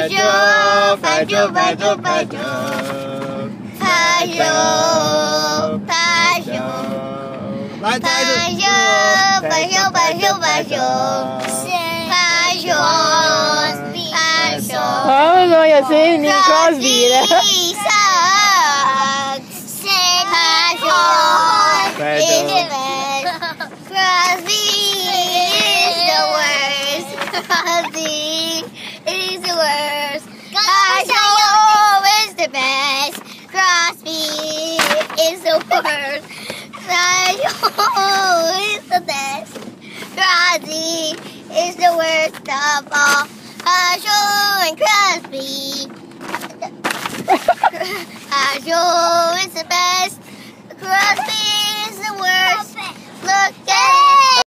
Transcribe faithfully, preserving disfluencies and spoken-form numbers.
Fajo, Fajo, Fajo, Fajo. Fajo, Fajo. Fajo, Fajo, Fajo, Fajo. Fajo, Fajo. Oh, no, jag säger ni Crosby. Crosby is the worst. Crosby is the worst. Fajo is the best. Crosby is the worst. Fajo is the best. Crosby is the worst of all. Fajo and Crosby. Fajo is the best. Crosby is the worst. Look at